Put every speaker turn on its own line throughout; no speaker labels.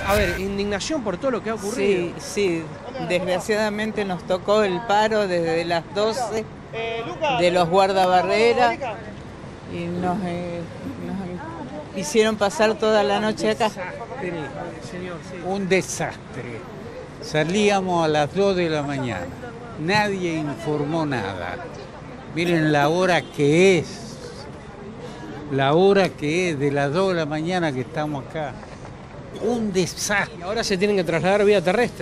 A ver, indignación por todo lo que ha ocurrido.
Sí, desgraciadamente nos tocó el paro desde las 12 de los guardabarreras y nos hicieron pasar toda la noche acá.
Un desastre. Salíamos a las 2 de la mañana, nadie informó nada. Miren la hora que es, de las 2 de la mañana que estamos acá. Un desastre.
Y ahora se tienen que trasladar vía terrestre.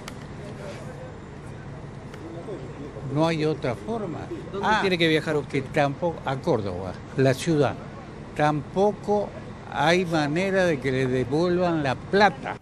No hay otra forma.
¿Dónde tiene que viajar usted?
Que tampoco, a Córdoba, la ciudad. Tampoco hay manera de que le devuelvan la plata.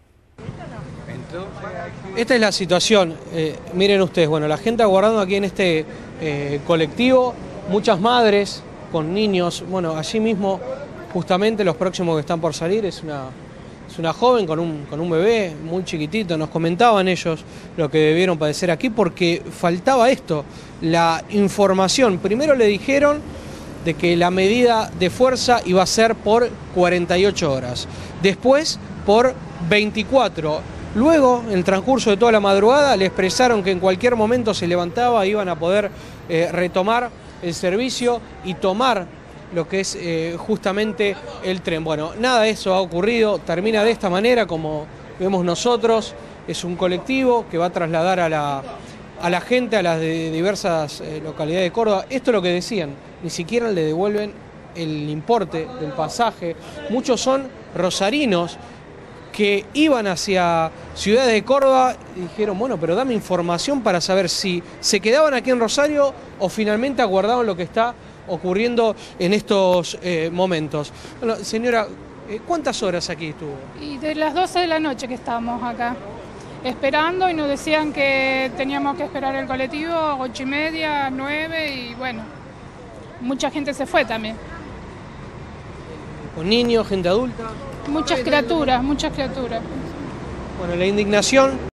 Esta es la situación. Miren ustedes, bueno, la gente aguardando aquí en este colectivo, muchas madres con niños, bueno, allí mismo justamente los próximos que están por salir es una joven con un bebé muy chiquitito. Nos comentaban ellos lo que debieron padecer aquí porque faltaba esto, la información. Primero le dijeron de que la medida de fuerza iba a ser por 48 horas, después por 24. Luego, en el transcurso de toda la madrugada, le expresaron que en cualquier momento se levantaba, iban a poder retomar el servicio y tomar lo que es justamente el tren. Bueno, nada de eso ha ocurrido, termina de esta manera, como vemos nosotros, es un colectivo que va a trasladar a la gente a las diversas localidades de Córdoba. Esto es lo que decían, ni siquiera le devuelven el importe del pasaje. Muchos son rosarinos que iban hacia ciudades de Córdoba y dijeron, bueno, pero dame información para saber si se quedaban aquí en Rosario o finalmente aguardaban lo que está ocurriendo en estos momentos. Bueno, señora, ¿cuántas horas aquí estuvo?
Y de las 12 de la noche que estábamos acá, esperando, y nos decían que teníamos que esperar el colectivo a 8:30, 9, y bueno, mucha gente se fue también.
¿Con niños, gente adulta?
Muchas criaturas, muchas criaturas.
Bueno, la indignación